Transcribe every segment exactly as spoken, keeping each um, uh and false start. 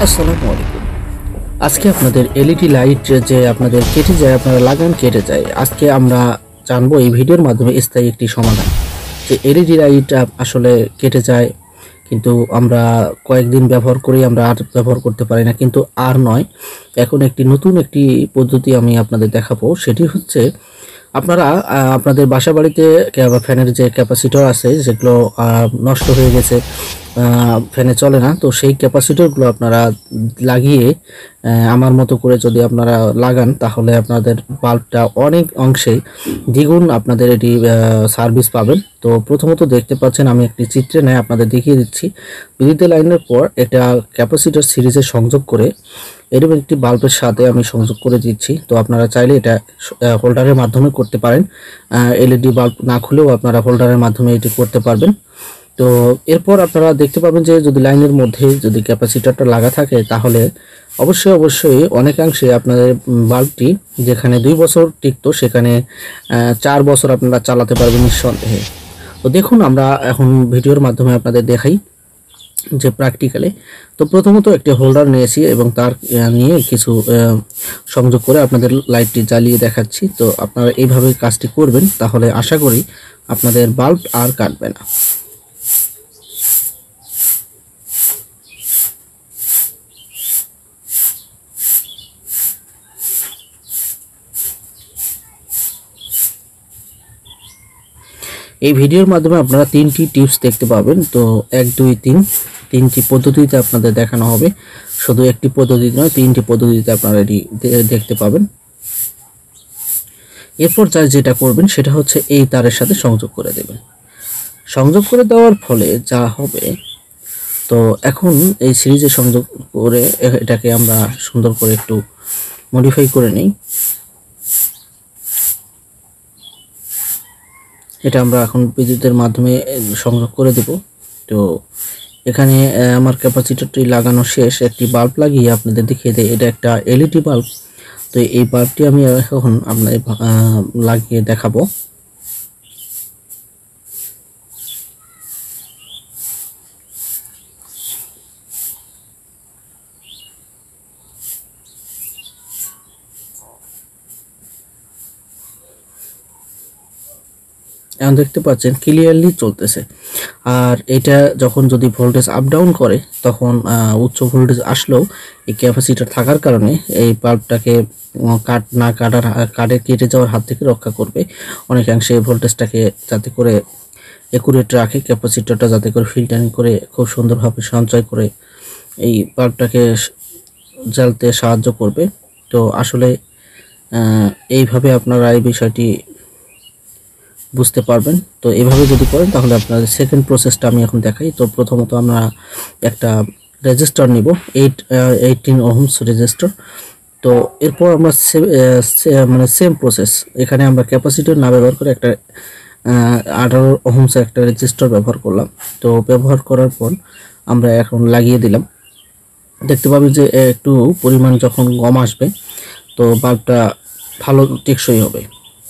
আসসালামু আলাইকুম। আজকে আপনাদের এলইডি লাইট যে আপনাদের কেটে যায়, আপনারা লাগান কেটে যায়, আজকে আমরা জানবো এই ভিডিওর মাধ্যমে স্থায়ী একটি সমাধান। যে এলইডি লাইট আসলে কেটে যায়, কিন্তু আমরা কয়েকদিন ব্যবহার করেই আমরা আর ব্যবহার করতে পারি না, কিন্তু আর নয়, এখন একটি নতুন একটি পদ্ধতি আমি আপনাদের দেখাবো। সেটি হচ্ছে আপনারা আহ, আপনাদের বাসা বাড়িতে ফ্যানের যে ক্যাপাসিটর আছে যেগুলো আহ, নষ্ট হয়ে গেছে, আহ, ফ্যানে চলে না, তো সেই ক্যাপাসিটরগুলো আপনারা লাগিয়ে আহ, আমার মতো করে যদি আপনারা লাগান, তাহলে আপনাদের বাল্বটা অনেক অংশেই দ্বিগুণ আপনাদের এটি সার্ভিস পাবেন। তো প্রথমত দেখতে পাচ্ছেন, আমি একটি চিত্রে নেয় আপনাদের দেখিয়ে দিচ্ছি। বিদ্যুতের লাইনের পর এটা ক্যাপাসিটর সিরিজে সংযোগ করে এরকম একটি বাল্বের সাথে আমি সংযোগ করে দিচ্ছি। তো আপনারা চাইলে এটা হোল্ডারের মাধ্যমে করতে পারেন, এলইডি বাল্ব না খুলেও আপনারা হোল্ডারের মাধ্যমে এটি করতে পারবেন। তো এরপর আপনারা দেখতে পাবেন যে যদি লাইনের মধ্যে যদি ক্যাপাসিটরটা লাগা থাকে, তাহলে অবশ্যই অবশ্যই অনেকাংশে আপনাদের বাল্বটি যেখানে দুই বছর টিকতো, সেখানে চার বছর আপনারা চালাতে পারবেন নিঃসন্দেহে। তো দেখুন, আমরা এখন ভিডিওর মাধ্যমে আপনাদের দেখাই যে প্র্যাকটিক্যালে। তো প্রথমত একটি হোল্ডার নিয়েছি এবং তার নিয়ে কিছু সংযোগ করে আপনাদের লাইটটি জ্বালিয়ে দেখাচ্ছি। তো আপনারা এইভাবে কাজটি করবেন, তাহলে আশা করি আপনাদের বাল্ব আর কাটবে না। এই ভিডিওর মাধ্যমে আপনারা তিনটি টিপস দেখতে পাবেন। তো এক দুই তিন তিনটি পদ্ধতিতে আপনাদের দেখানো হবে, শুধু একটি পদ্ধতি নয়, তিনটি পদ্ধতিতে আপনারা এটি দেখতে পাবেন। এরপর যা যেটা করবেন সেটা হচ্ছে এই তারের সাথে সংযোগ করে দেবেন। সংযোগ করে দেওয়ার ফলে যা হবে, তো এখন এই সিরিজে সংযোগ করে এটাকে আমরা সুন্দর করে একটু মডিফাই করে নিই। এটা আমরা এখন বিদ্যুতের মাধ্যমে সংযোগ করে দেব। তো এখানে আমার ক্যাপাসিটরটি লাগানো শেষ, একটি বাল্ব লাগিয়ে আপনাদের দেখিয়ে দেয়। এটা একটা এলইডি বাল্ব। তো এই বাল্বটি আমি এখন আপনাদের লাগিয়ে দেখাবো। এখন দেখতে পাচ্ছেন ক্লিয়ারলি চলতেছে। আর এটা যখন যদি ভোল্টেজ আপ ডাউন করে, তখন উচ্চ ভোল্টেজ আসলেও এই ক্যাপাসিটর থাকার কারণে এই বাল্বটাকে কাট না কাটার কাটে কেটে যাওয়ার হাত থেকে রক্ষা করবে অনেকাংশে। ভোল্টেজটাকে যাতে করে একুরেট রাখে, ক্যাপাসিটরটা যাতে করে ফিল্টারিং করে খুব সুন্দরভাবে সঞ্চয় করে এই বাল্বটাকে জ্বালতে সাহায্য করবে। তো আসলে এইভাবে আপনারা এই বিষয়টি বুঝতে পারবেন। তো এভাবে যদি করেন, তাহলে আপনাদের সেকেন্ড প্রসেসটা আমি এখন দেখাই। তো প্রথমত আমরা একটা রেজিস্টার নিব, এইট এইটিন ওহমস রেজিস্টার। তো এরপর আমরা মানে সেম প্রসেস, এখানে আমরা ক্যাপাসিটর না ব্যবহার করে একটা আঠারো ওহমস একটা রেজিস্টার ব্যবহার করলাম। তো ব্যবহার করার পর আমরা এখন লাগিয়ে দিলাম। দেখতে পাবেন যে একটু পরিমাণ যখন কম আসবে, তো বাল্বটা ভালো টেকসই হবে।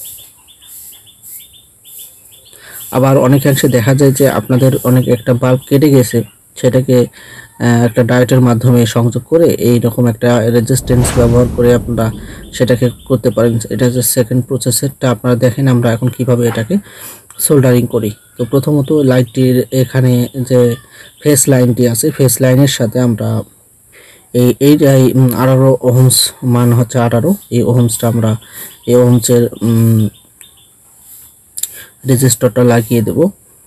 আবার অনেকাংশে দেখা যায় যে আপনাদের অনেক একটা বাল্ব কেটে গেছে, সেটাকে একটা ডায়োডের মাধ্যমে সংযোগ করে এই রকম একটা রেজিস্ট্যান্স ব্যবহার করে আপনারা সেটাকে করতে পারেন। এটা হচ্ছে সেকেন্ড প্রসেসরটা। আপনারা দেখেন আমরা এখন কিভাবে এটাকে সোল্ডারিং করি। তো প্রথমত লাইটটির এখানে যে ফেস লাইনটি আছে, ফেস লাইনের সাথে আমরা এই এই আঠারো ওহমস মান হচ্ছে আঠারো, এই ওহমসটা আমরা এই ওহমসের রেজিস্টারটা লাগিয়ে দেব।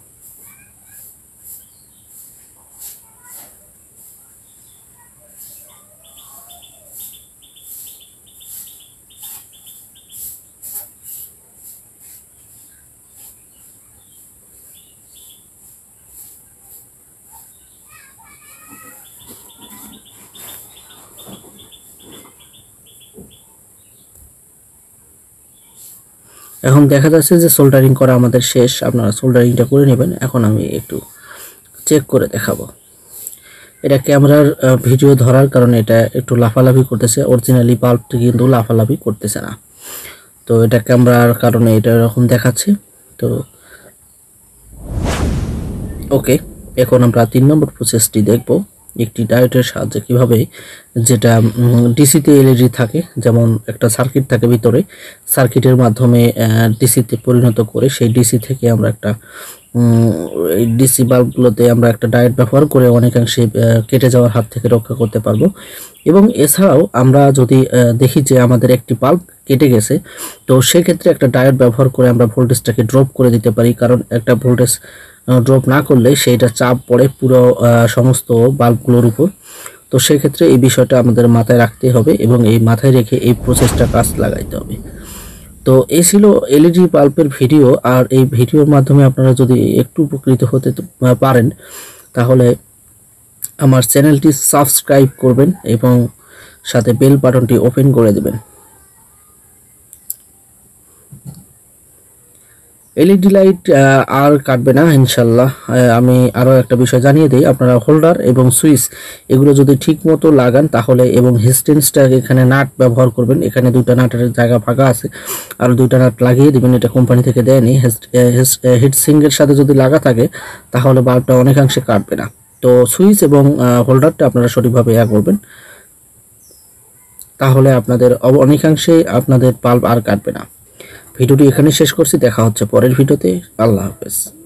এখন দেখা যাচ্ছে যে সোল্ডারিং করা আমাদের শেষ। আপনারা সোল্ডারিংটা করে নেবেন। এখন আমি একটু চেক করে দেখাবো। এটা ক্যামেরার ভিডিও ধরার কারণে এটা একটু লাফালাফি করতেছে, অরিজিনালি বাল্বটি কিন্তু লাফালাফি করতেছে না। তো এটা ক্যামেরার কারণে এটা এরকম দেখাচ্ছে। তো ওকে, এখন আমরা তিন নম্বর প্রসেসটি দেখব। একটি ডায়োডের সাহায্যে কিভাবে, যেটা ডিসিতে এলইডি থাকে, যেমন একটা সার্কিট থাকে ভিতরে, সার্কিটের মাধ্যমে ডিসিতে পরিণত করে সেই ডিসি থেকে আমরা একটা এই ডিসি বাল্বগুলোতে আমরা একটা ডায়োড ব্যবহার করে অনেকাংশে কেটে যাওয়ার হাত থেকে রক্ষা করতে পারবো। এবং এছাড়াও আমরা যদি দেখি যে আমাদের একটি বাল্ব কেটে গেছে, তো সেক্ষেত্রে একটা ডায়োড ব্যবহার করে আমরা ভোল্টেজটাকে ড্রপ করে দিতে পারি, কারণ একটা ভোল্টেজ ড্রপ না করলে সেইটা চাপ পড়ে পুরো সমস্ত বাল্বগুলোর উপর। তো সেক্ষেত্রে এই বিষয়টা আমাদের মাথায় রাখতে হবে এবং এই মাথায় রেখে এই প্রসেসটা কাজ লাগাইতে হবে। তো এই ছিল এলইডি বাল্বের ভিডিও। আর এই ভিডিওর মাধ্যমে আপনারা যদি একটু উপকৃত হতে পারেন তাহলে আমার চ্যানেলটি সাবস্ক্রাইব করবেন এবং সাথে বেল বাটনটি ওপেন করে দেবেন। এলইডি লাইট আর কাটবে না ইনশাল্লাহ। আমি আরও একটা বিষয় জানিয়ে দিই, আপনারা হোল্ডার এবং সুইচ এগুলো যদি ঠিক মতো লাগান তাহলে, এবং হেস্টেন্সটা এখানে নাট ব্যবহার করবেন, এখানে দুইটা নাটের জায়গা ফাঁকা আছে, আর দুইটা নাট লাগিয়ে দেবেন, এটা কোম্পানি থেকে দেয়নি। হিটসিঙ্কের সাথে যদি লাগা থাকে তাহলে বাল্বটা অনেকাংশে কাটবে না। তো সুইচ এবং হোল্ডারটা আপনারা সঠিকভাবে ইয়া করবেন, তাহলে আপনাদের অনেকাংশে আপনাদের বাল্ব আর কাটবে না। ভিডিওটি এখানে শেষ করছি, দেখা হচ্ছে পরের ভিডিওতে। আল্লাহ হাফেজ।